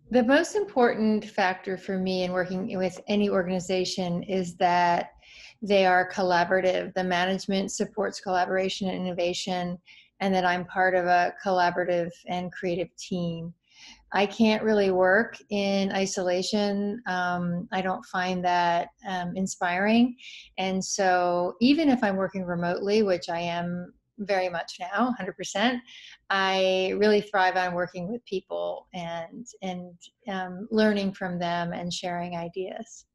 The most important factor for me in working with any organization is that they are collaborative. The management supports collaboration and innovation, and that I'm part of a collaborative and creative team. I can't really work in isolation. I don't find that inspiring. And so, even if I'm working remotely, which I am very much now, 100%, I really thrive on working with people and learning from them and sharing ideas.